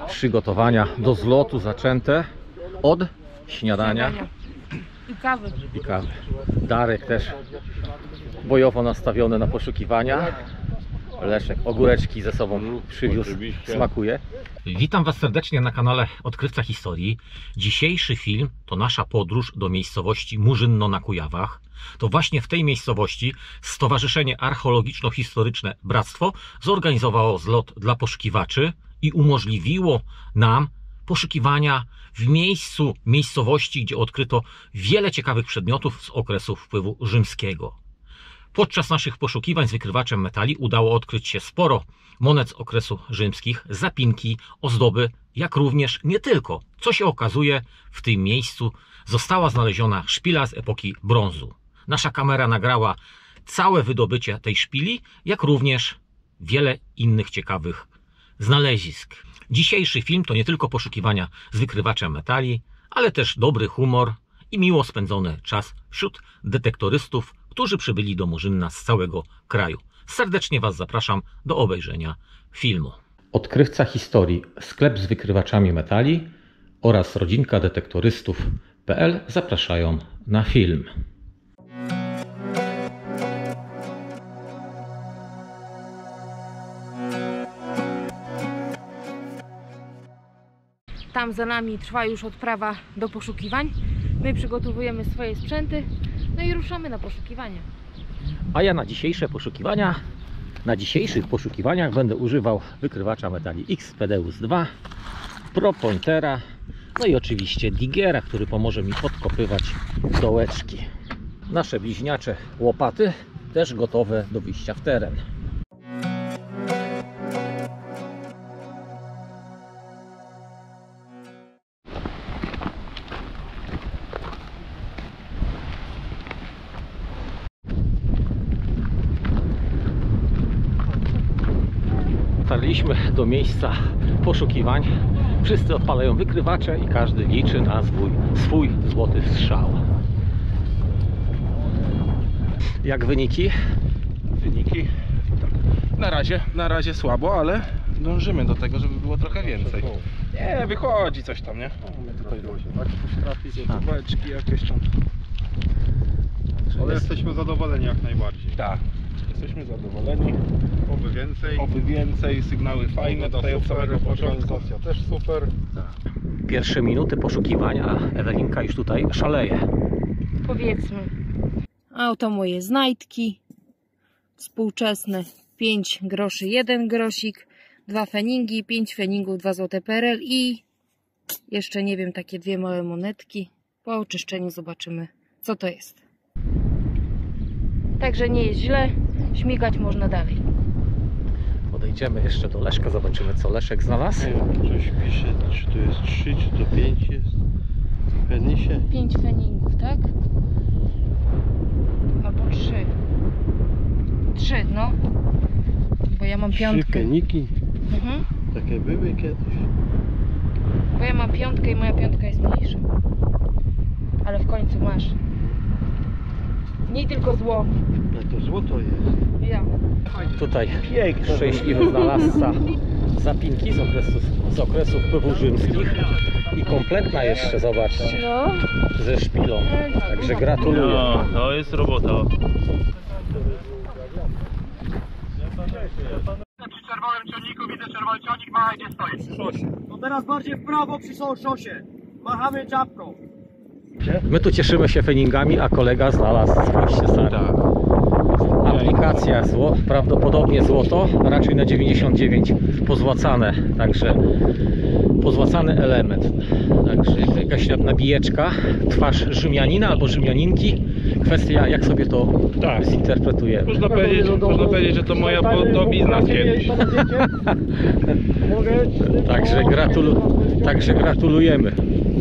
przygotowania do zlotu zaczęte od śniadania i kawy. Darek też bojowo nastawiony na poszukiwania. Leszek ogóreczki ze sobą przywiózł, smakuje. Witam Was serdecznie na kanale Odkrywca Historii. Dzisiejszy film to nasza podróż do miejscowości Murzynno na Kujawach. To właśnie w tej miejscowości Stowarzyszenie Archeologiczno-Historyczne Bractwo zorganizowało zlot dla poszukiwaczy i umożliwiło nam poszukiwania w miejscowości, gdzie odkryto wiele ciekawych przedmiotów z okresu wpływu rzymskiego. Podczas naszych poszukiwań z wykrywaczem metali udało odkryć się sporo monet z okresu rzymskich, zapinki, ozdoby, jak również nie tylko. Co się okazuje, w tym miejscu została znaleziona szpila z epoki brązu. Nasza kamera nagrała całe wydobycie tej szpili, jak również wiele innych ciekawych znalezisk. Dzisiejszy film to nie tylko poszukiwania z wykrywaczem metali, ale też dobry humor i miło spędzony czas wśród detektorystów, którzy przybyli do Murzynna z całego kraju. Serdecznie Was zapraszam do obejrzenia filmu. Odkrywca Historii, sklep z wykrywaczami metali oraz rodzinka detektorystów.pl zapraszają na film. Tam za nami trwa już odprawa do poszukiwań. My przygotowujemy swoje sprzęty, no i ruszamy na poszukiwania. A ja na dzisiejszych poszukiwaniach będę używał wykrywacza metali XPEDEUS 2, Pro Pointera, no i oczywiście Diggera, który pomoże mi odkopywać dołeczki. Nasze bliźniacze łopaty też gotowe do wyjścia w teren. Dotarliśmy do miejsca poszukiwań. Wszyscy odpalają wykrywacze i każdy liczy na swój złoty strzał. Jak wyniki? Wyniki na razie słabo, ale dążymy do tego, żeby było trochę więcej. Nie, wychodzi coś tam, nie? Tutaj trafić beczki jakieś tam. Ale jesteśmy zadowoleni jak najbardziej. Tak, jesteśmy zadowoleni. Oby więcej, sygnały fajne tutaj od samego początku. Organizacja też super. Tak. Pierwsze minuty poszukiwań, a Ewelinka już tutaj szaleje. Powiedzmy. A oto moje znajdki współczesne. 5 groszy 1 grosik, 2 feningi, 5 feningów, 2 złote PRL i jeszcze nie wiem, takie 2 małe monetki. Po oczyszczeniu zobaczymy, co to jest. Także nie jest źle, śmigać można dalej. Podejdziemy jeszcze do Leszka, zobaczymy, co Leszek znalazł. Coś pisze, czy to jest 3, czy to 5 jest w penisie. 5 feningów, tak? Albo 3. 3, no. Bo ja mam 3 piątkę. peniki. Mhm. Takie były kiedyś. Bo ja mam 5 i moja 5 jest mniejsza. Ale w końcu masz. Nie tylko zło. No to złoto jest. Ja. Tutaj szczęśliwy znalazca zapinki z okresu wpływu rzymskich i kompletna jeszcze, zobaczcie, No. ze szpilą. Także gratuluję. No, to jest robota. Przy czerwonym ciągniku widzę czerwony ciągnik, ma gdzie stoi. No teraz bardziej w prawo przy szosie. Machamy czapką. My tu cieszymy się feningami, a kolega znalazł, spójrzcie sami. Aplikacja prawdopodobnie złoto, raczej na 99 pozłacane, także pozłacany element. Także jakaś nabijeczka, twarz Rzymianina albo Rzymianinki. Kwestia, jak sobie to zinterpretujemy. Można powiedzieć, że to moja podobizna z kiedyś. Także gratulujemy.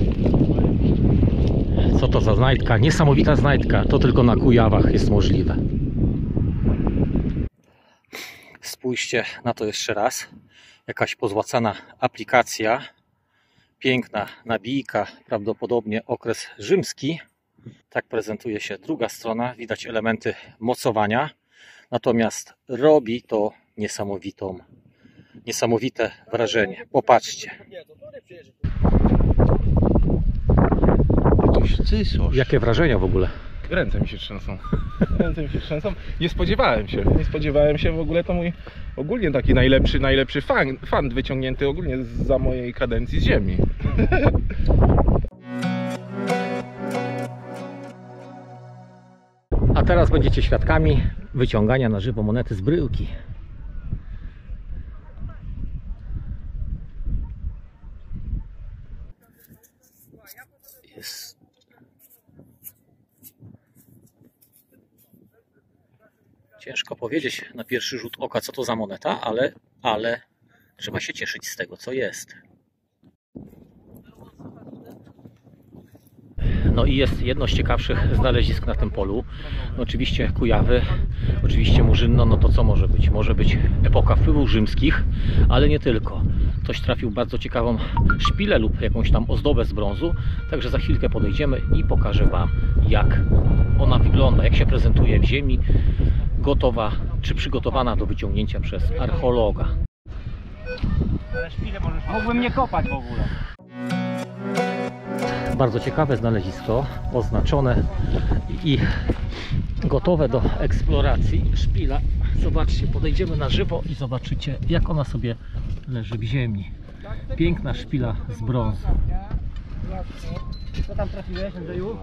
Co to za znajdka? Niesamowita znajdka. To tylko na Kujawach jest możliwe. Spójrzcie na to jeszcze raz. Jakaś pozłacana aplikacja. Piękna nabijka. Prawdopodobnie okres rzymski. Tak prezentuje się druga strona. Widać elementy mocowania. Natomiast robi to Niesamowite wrażenie. Popatrzcie. Jakiś cysosz. Jakie wrażenia w ogóle? Ręce mi się trzęsą. Ręce mi się trzęsą. Nie spodziewałem się w ogóle, to mój ogólnie taki najlepszy fan wyciągnięty ogólnie za mojej kadencji z ziemi. A teraz będziecie świadkami wyciągania na żywo monety z bryłki. Jest. Ciężko powiedzieć na pierwszy rzut oka, co to za moneta, ale trzeba się cieszyć z tego, co jest. No i jest jedno z ciekawszych znalezisk na tym polu. No oczywiście Kujawy, oczywiście Murzynno, no to co może być? Może być epoka wpływów rzymskich, ale nie tylko. Ktoś trafił bardzo ciekawą szpilę lub jakąś tam ozdobę z brązu, także za chwilkę podejdziemy i pokażę Wam, jak ona wygląda, jak się prezentuje w ziemi, gotowa czy przygotowana do wyciągnięcia przez archeologa. Mógłbym nie kopać w ogóle. Bardzo ciekawe znalezisko, oznaczone i gotowe do eksploracji. Szpila, zobaczcie, podejdziemy na żywo i zobaczycie, jak ona sobie leży w ziemi. Piękna szpila z brązu. Co tam trafiłeś, Andrzeju?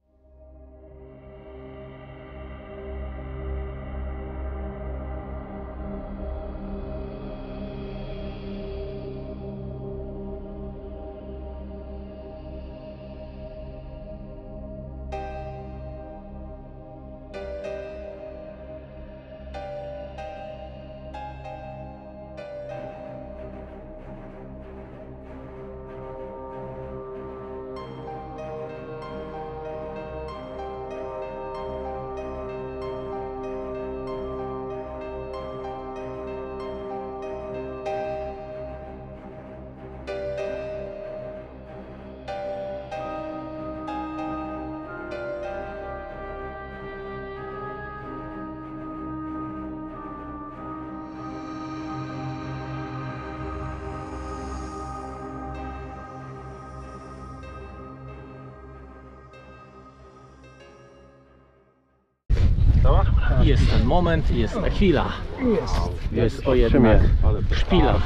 Jest ten moment, jest ta chwila. Jest to jednak szpila.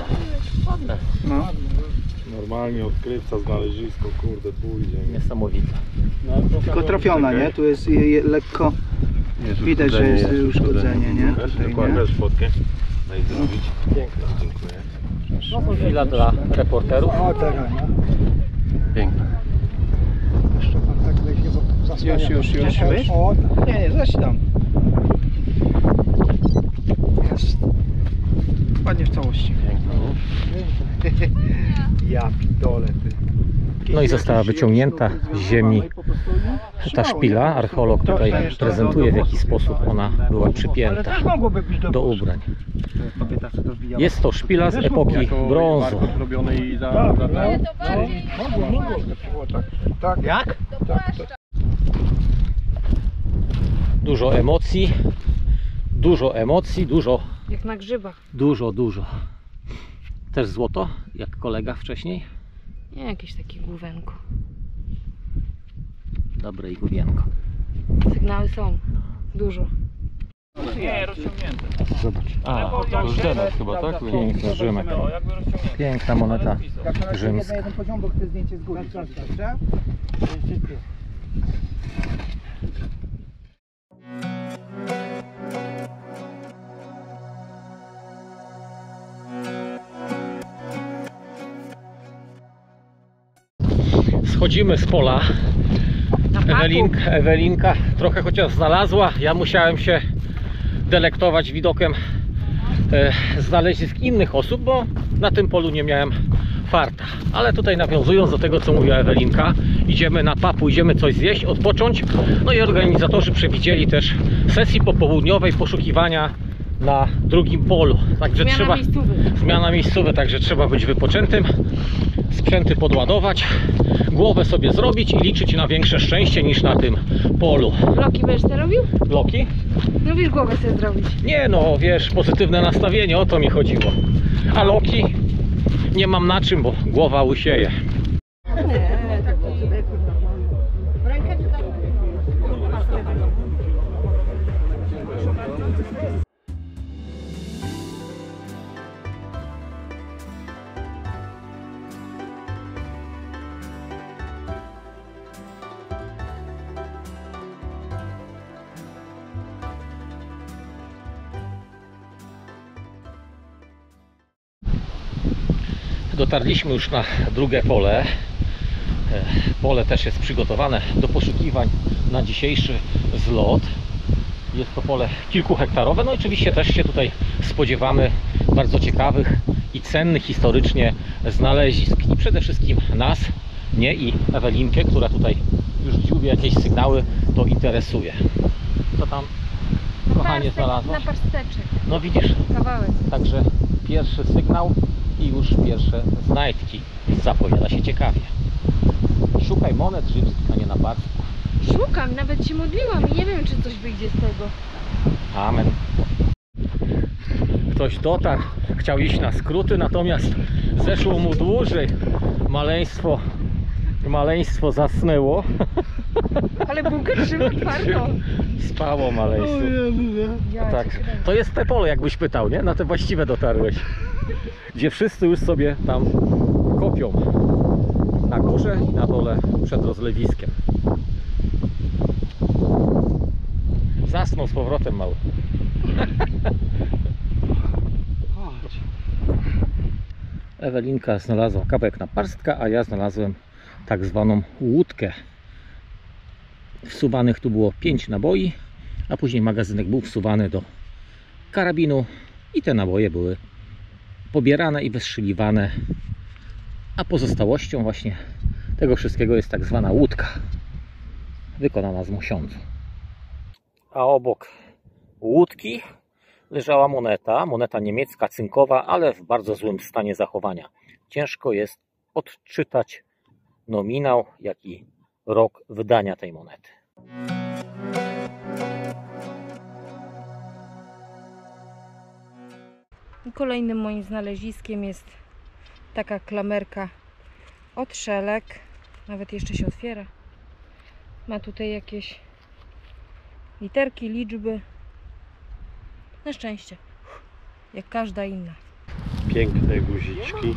Normalnie odkrywca znalezisko, kurde, pójdzie. Niesamowite. Tylko trafiona, nie? Tu jest lekko... Widać, że jest uszkodzenie, nie? Tutaj, nie? fotkę. Daj zrobić. Piękna, dziękuję. Chwila dla reporterów. O, teraz, nie? Piękna. Jeszcze pan tak weźmie, bo zasłania. Już. O, nie, zaślam. Jest. Ładnie w całości. Ja pitole, ty. No i została wyciągnięta z ziemi ta szpila. Archeolog tutaj prezentuje, w jaki sposób ona była przypięta Też mogłoby być do ubrań. Jest to szpila z epoki brązu. Robionej za ten. Tak. Jak? Dużo emocji, dużo. Jak na grzybach. Dużo. Też złoto, jak kolega wcześniej. Nie, jakieś takie główenko. Dobre i główienko. Sygnały są. Dużo. Nie, rozciągnięte. A, to już Denet chyba, tak? Piękny Rzymek. Piękna moneta rzymska. jeden poziom, bo chcę zdjęcie z góry. Dobrze? Schodzimy z pola. Ewelinka trochę chociaż znalazła. Ja musiałem się delektować widokiem znalezisk innych osób, bo na tym polu nie miałem farta. Ale tutaj nawiązując do tego, co mówiła Ewelinka, idziemy na papu, idziemy coś zjeść, odpocząć. No i organizatorzy przewidzieli też sesji popołudniowej poszukiwania na drugim polu. Także Zmiana miejscówy. Zmiana miejscowa, także trzeba być wypoczętym, sprzęty podładować, głowę sobie zrobić i liczyć na większe szczęście niż na tym polu. Bloki będziesz te robił? Bloki? No wiesz, głowę sobie zrobić. Nie no, wiesz, pozytywne nastawienie, o to mi chodziło. A loki? Nie mam na czym, bo głowa łysieje. Dotarliśmy już na drugie pole. Pole też jest przygotowane do poszukiwań na dzisiejszy zlot. Jest to pole kilkuhektarowe. No i oczywiście też się tutaj spodziewamy bardzo ciekawych i cennych historycznie znalezisk. I przede wszystkim nas, mnie i Ewelinkę, która tutaj już dziubie jakieś sygnały, to interesuje. Co tam, kochanie, znalazłaś? Na pasteczek. No widzisz, Kawałek. także pierwszy sygnał i już pierwsze znajdki. Zapowiada się ciekawie. Szukaj monet rzymskich, a nie napadków. Szukam, nawet się modliłam i nie wiem, czy coś wyjdzie z tego. Amen. Ktoś dotarł, chciał iść na skróty, natomiast zeszło mu dłużej. Maleństwo zasnęło. Ale bułkę trzyma twardo. Spało maleństwo. Ja Tak. cię To jest te pole, jakbyś pytał, nie? Na te właściwe dotarłeś. Gdzie wszyscy już sobie tam kopią. Na górze i na dole przed rozlewiskiem. Zasnął z powrotem mały. Ewelinka znalazła kawałek naparstka, a ja znalazłem tak zwaną łódkę. Wsuwanych tu było 5 naboi, a później magazynek był wsuwany do karabinu i te naboje były pobierane i wystrzeliwane, a pozostałością właśnie tego wszystkiego jest tak zwana łódka wykonana z mosiądzu. A obok łódki leżała moneta niemiecka, cynkowa, ale w bardzo złym stanie zachowania. Ciężko jest odczytać nominał, jak i rok wydania tej monety. Kolejnym moim znaleziskiem jest taka klamerka od szelek. Nawet jeszcze się otwiera. Ma tutaj jakieś literki, liczby. Na szczęście. Jak każda inna. Piękne guziczki.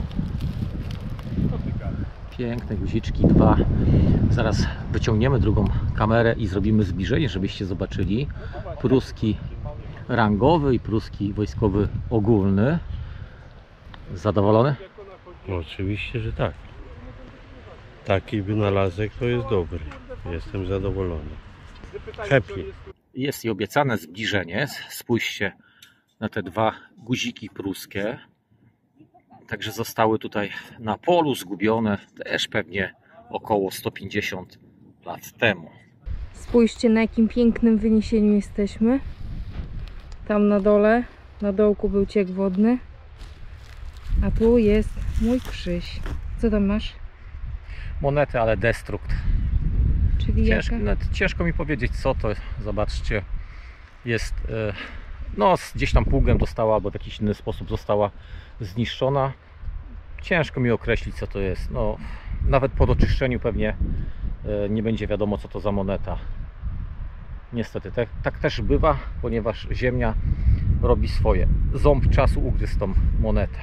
Piękne guziczki, 2. Zaraz wyciągniemy drugą kamerę i zrobimy zbliżenie, żebyście zobaczyli. Pruski rangowy i pruski wojskowy ogólny. Zadowolony? No, oczywiście, że tak. Taki wynalazek to jest dobry. Jestem zadowolony. Happy. Jest i obiecane zbliżenie. Spójrzcie na te 2 guziki pruskie. Także zostały tutaj na polu zgubione też pewnie około 150 lat temu. Spójrzcie, na jakim pięknym wyniesieniu jesteśmy. Tam na dole, na dołku był ciek wodny. A tu jest mój krzyż. Co tam masz? Monety, ale destrukt. Czyli jaka? Ciężko mi powiedzieć, co to. Zobaczcie, jest no, gdzieś tam pługiem dostała, albo w jakiś inny sposób została zniszczona. Ciężko mi określić, co to jest. No, nawet po doczyszczeniu pewnie nie będzie wiadomo, co to za moneta. Niestety, tak też bywa, ponieważ ziemia robi swoje. Ząb czasu ugryzł tą monetę.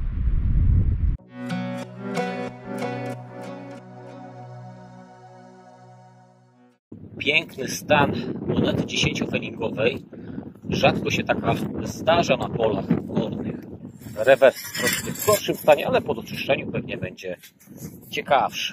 Piękny stan monety 10-feningowej. Rzadko się taka zdarza na polach górnych. Rewers troszkę w gorszym stanie, ale po doczyszczeniu pewnie będzie ciekawszy.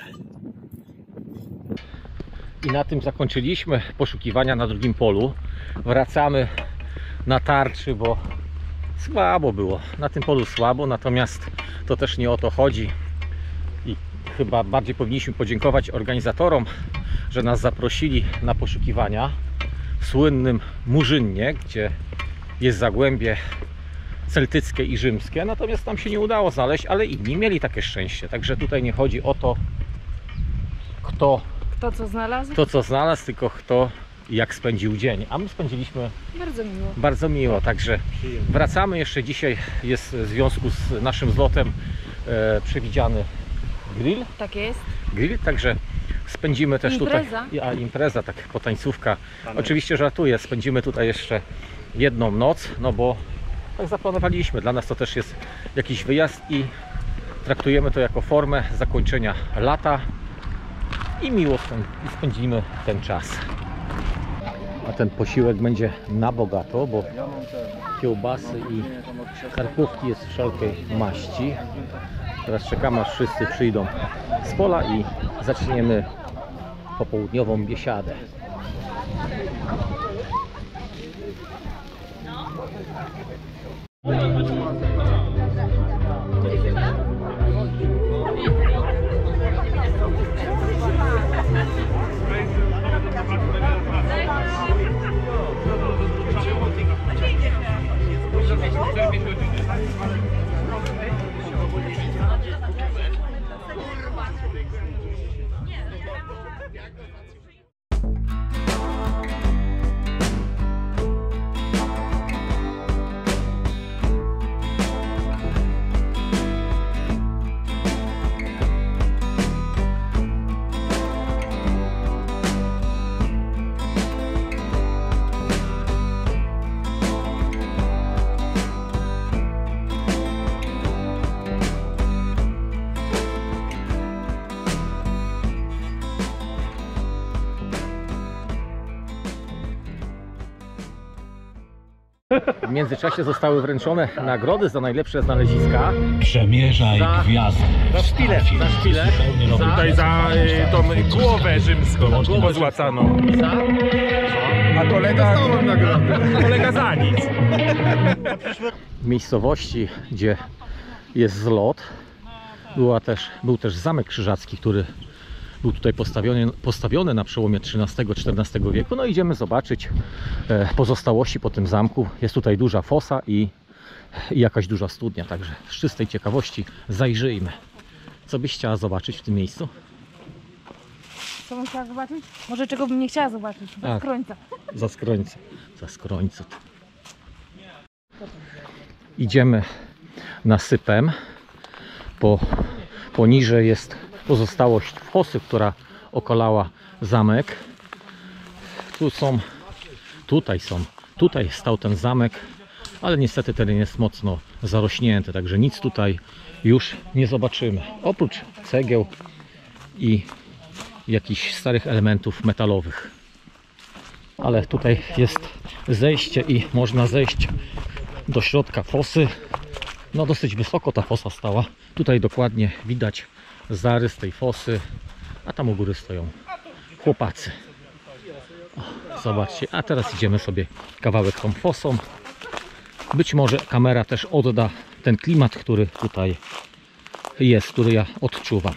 I na tym zakończyliśmy poszukiwania na drugim polu. Wracamy na tarczy, bo słabo było. Na tym polu słabo, natomiast to też nie o to chodzi. I chyba bardziej powinniśmy podziękować organizatorom, że nas zaprosili na poszukiwania w słynnym Murzynnie, gdzie jest zagłębie celtyckie i rzymskie, natomiast nam się nie udało znaleźć, ale inni mieli takie szczęście. Także tutaj nie chodzi o to, kto co znalazł, tylko kto jak spędził dzień. A my spędziliśmy bardzo miło. Także wracamy jeszcze dzisiaj. Jest w związku z naszym zlotem przewidziany grill. Tak jest. Grill, także spędzimy też Impreza. tutaj. Impreza, tak, potańcówka. Oczywiście żartuję, spędzimy tutaj jeszcze jedną noc, no bo tak zaplanowaliśmy. Dla nas to też jest jakiś wyjazd i traktujemy to jako formę zakończenia lata i miło spędzimy ten czas. A ten posiłek będzie na bogato, bo kiełbasy i karkówki jest wszelkiej maści. Teraz czekamy, aż wszyscy przyjdą z pola i zaczniemy popołudniową biesiadę. W międzyczasie zostały wręczone nagrody za najlepsze znaleziska. Przemierzaj gwiazdy. Za szpilę. Tutaj za tą głowę rzymską pozłacaną. A kolega za nic. W miejscowości, gdzie jest zlot, był też zamek krzyżacki, który był tutaj postawiony na przełomie XIII-XIV wieku. No idziemy zobaczyć pozostałości po tym zamku. Jest tutaj duża fosa i jakaś duża studnia, także z czystej ciekawości zajrzyjmy. Co byś chciała zobaczyć w tym miejscu? Co bym chciała zobaczyć? Może czego bym nie chciała zobaczyć? Zaskrońca. Zaskrońca. Idziemy nasypem. Poniżej jest pozostałość fosy, która okalała zamek. Tutaj stał ten zamek, ale niestety teren jest mocno zarośnięty, także nic tutaj już nie zobaczymy. Oprócz cegieł i jakichś starych elementów metalowych. Ale tutaj jest zejście i można zejść do środka fosy. No dosyć wysoko ta fosa stała. Tutaj dokładnie widać zarys tej fosy, a tam u góry stoją chłopacy. O, zobaczcie, a teraz idziemy sobie kawałek tą fosą. Być może kamera też odda ten klimat, który tutaj jest, który ja odczuwam.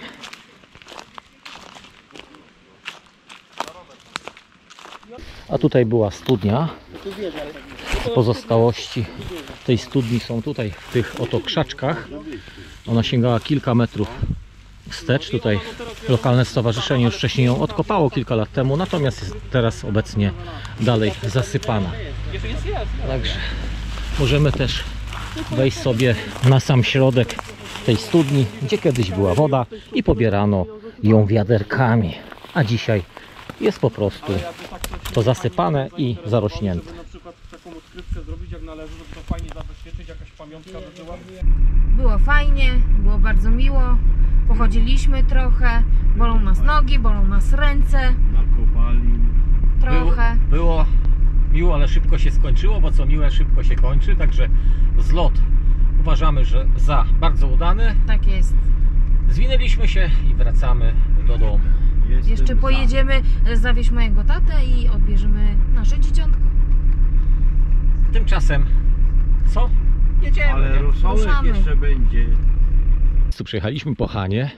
A tutaj była studnia. Pozostałości tej studni są tutaj w tych oto krzaczkach. Ona sięgała kilka metrów wstecz. Tutaj lokalne stowarzyszenie już wcześniej ją odkopało kilka lat temu, natomiast jest teraz obecnie dalej zasypana. Także możemy też wejść sobie na sam środek tej studni, gdzie kiedyś była woda i pobierano ją wiaderkami, a dzisiaj jest po prostu to zasypane i zarośnięte. Taką odkrywkę zrobić jak należy, żeby to fajnie zabezpieczyć, jakaś pamiątka by była. Było fajnie, było bardzo miło. Pochodziliśmy trochę, bolą nas nogi, bolą nas ręce. Nakopali. Trochę. Było miło, ale szybko się skończyło, bo co miłe szybko się kończy, także zlot uważamy, że za bardzo udany. Tak jest. Zwinęliśmy się i wracamy do domu. Jeszcze pojedziemy zawieźć mojego tatę i odbierzemy nasze dzieciątko. Tymczasem co? Jedziemy. Ale rosołek Ruszamy. jeszcze będzie. Tu przyjechaliśmy po Hanie.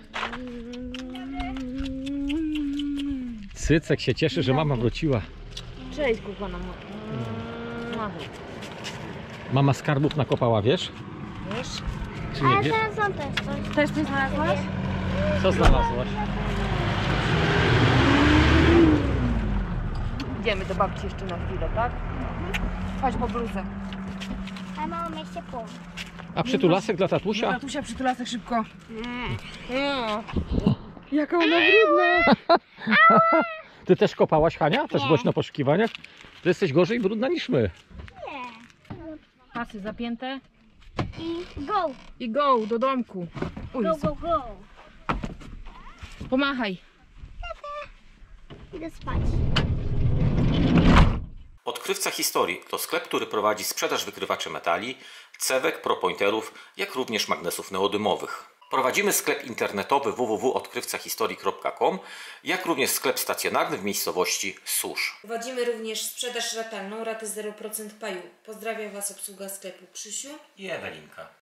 Cycek się cieszy, że mama wróciła. Cześć, kochana. Mama skarbów nakopała, wiesz? Wiesz? Czy nie Ale wiesz? teraz są też coś. Też coś znalazłaś? Co znalazłaś? Idziemy do babci jeszcze na chwilę, tak? Chodź po bluzę. A mama jeszcze pół. A przytulasek dla tatusia? Tatusia przytulasek szybko. Jaka ona brudna. Ty też kopałaś, Hania? Też byłaś na poszukiwaniach? Ty jesteś gorzej brudna niż my. Pasy zapięte. I go. I go do domku. Uj, Go, go, go. pomachaj. Idę spać. Odkrywca Historii to sklep, który prowadzi sprzedaż wykrywaczy metali, cewek, propointerów, jak również magnesów neodymowych. Prowadzimy sklep internetowy www.odkrywcahistorii.com, jak również sklep stacjonarny w miejscowości Susz. Prowadzimy również sprzedaż ratalną, raty 0% paju. Pozdrawiam Was obsługa sklepu Krzysiu I Ewelinka.